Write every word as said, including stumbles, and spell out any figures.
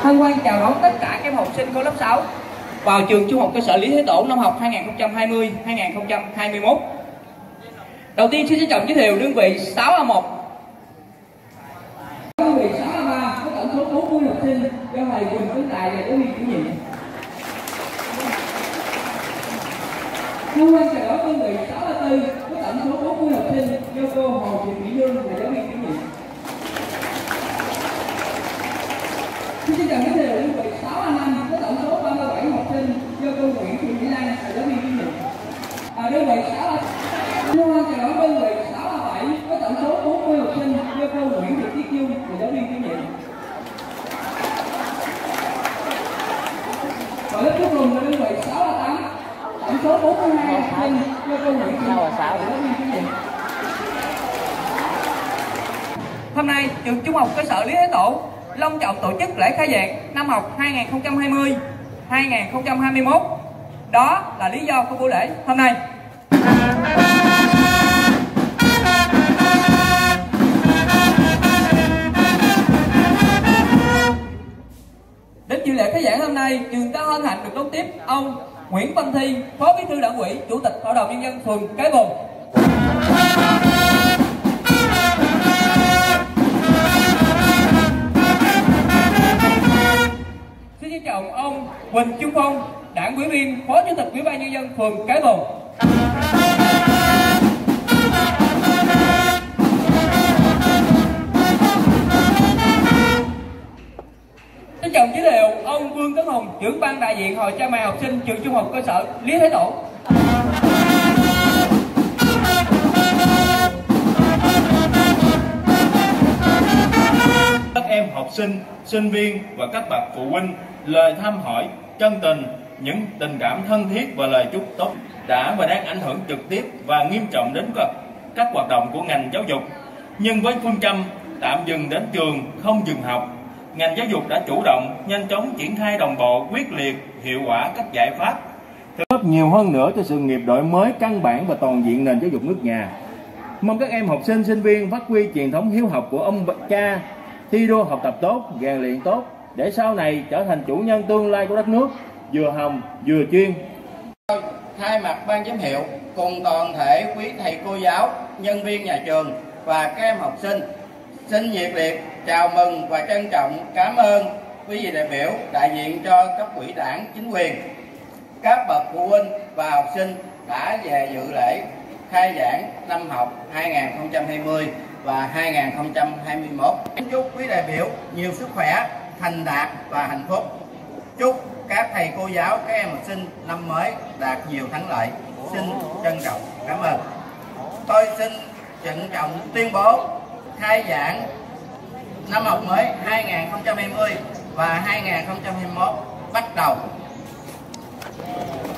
Hân hoan chào đón tất cả các em học sinh khối lớp sáu vào trường Trung học cơ sở Lý Thái Tổ năm học hai nghìn không trăm hai mươi hai nghìn không trăm hai mươi mốt. Đầu tiên xin trân trọng giới thiệu đơn vị sáu A một. Đơn vị sáu A ba có tổng số bốn mươi học sinh do thầy Quỳnh Tấn Tài là giáo viên chủ nhiệm. Hân hoan chào đón đơn vị sáu A tư có tổng số bốn mươi học sinh do cô Hồ Thị Mỹ Dương là giáo viên chủ nhiệm. Xin trân trọng giới thiệu đơn vị sáu A năm có tổng số ba mươi bảy học sinh do cô Nguyễn Thị Mỹ Lan là giáo viên chủ nhiệm. À, đơn vị sáu A Hân hoan chào đón đơn vị sáu A bảy có tổng số bốn mươi học sinh do cô Nguyễn Thị Tiết Dung là giáo viên chủ nhiệm. Và lớp cuối cùng là đơn vị sáu A tám tổng số bốn mươi hai học sinh do cô Nguyễn Thị là giáo viên chủ nhiệm. Hôm nay trường Trung học cơ sở Lý Thái Tổ long trọng tổ chức lễ khai giảng năm học hai nghìn không trăm hai mươi hai nghìn không trăm hai mươi mốt. Đó là lý do của buổi lễ hôm nay. Đến dự lễ khai giảng hôm nay, trường ta hân hạnh được đón tiếp ông Nguyễn Văn Thi, Phó Bí thư Đảng ủy, Chủ tịch Hội đồng Nhân dân phường Cái Bồn. Xin trân trọng ông Huỳnh Trung Phong, Đảng ủy viên, Phó Chủ tịch Ủy ban Nhân dân phường Cái Bồn. Trân trọng giới thiệu ông Vương Tấn Hùng, trưởng ban đại diện Hội cha mẹ học sinh trường Trung học cơ sở Lý Thái Tổ. Các em học sinh, sinh viên và các bậc phụ huynh lời thăm hỏi chân tình, những tình cảm thân thiết và lời chúc tốt đã và đang ảnh hưởng trực tiếp và nghiêm trọng đến các, các hoạt động của ngành giáo dục. Nhưng với phương châm tạm dừng đến trường, không dừng học, ngành giáo dục đã chủ động, nhanh chóng triển khai đồng bộ, quyết liệt, hiệu quả các giải pháp góp nhiều hơn nữa cho sự nghiệp đổi mới căn bản và toàn diện nền giáo dục nước nhà. Mong các em học sinh, sinh viên phát huy truyền thống hiếu học của ông cha, thi đua học tập tốt, rèn luyện tốt để sau này trở thành chủ nhân tương lai của đất nước, vừa hồng vừa chuyên. Thay mặt ban giám hiệu cùng toàn thể quý thầy cô giáo, nhân viên nhà trường và các em học sinh xin nhiệt liệt chào mừng và trân trọng cảm ơn quý vị đại biểu đại diện cho cấp ủy đảng, chính quyền, các bậc phụ huynh và học sinh đã về dự lễ khai giảng năm học hai nghìn không trăm hai mươi và hai nghìn không trăm hai mươi mốt. Chúc quý đại biểu nhiều sức khỏe, thành đạt và hạnh phúc. Chúc các thầy cô giáo, các em học sinh năm mới đạt nhiều thắng lợi. Xin trân trọng cảm ơn. Tôi xin trân trọng tuyên bố khai giảng năm học mới hai nghìn không trăm hai mươi và hai nghìn không trăm hai mươi mốt bắt đầu.